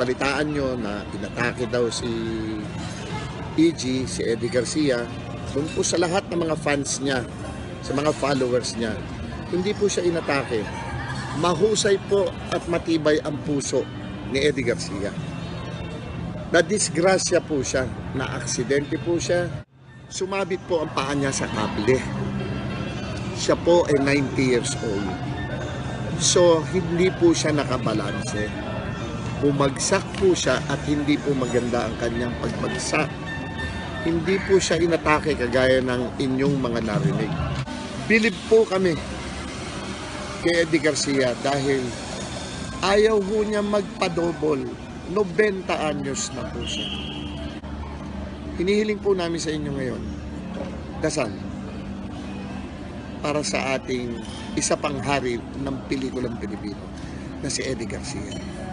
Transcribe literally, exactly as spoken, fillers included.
balitaan nyo na pinatake daw si E G, si Eddie Garcia, doon po sa lahat ng mga fans niya, sa mga followers niya, hindi po siya inatake. Mahusay po at matibay ang puso ni Eddie Garcia. Na-disgrasya po siya, na-aksidente po siya, sumabit po ang paa niya sa kable. Siya po ay ninety years old. So, hindi po siya nakabalanse. Bumagsak po siya at hindi po maganda ang kanyang pagbagsak. Hindi po siya inatake kagaya ng inyong mga narinig. Bilib po kami kay Eddie Garcia dahil ayaw po niya magpadobol. ninety anyos na po siya. Hinihiling po namin sa inyo ngayon, dasal para sa ating isa pang hari ng pelikulang Pilipino na si Eddie Garcia.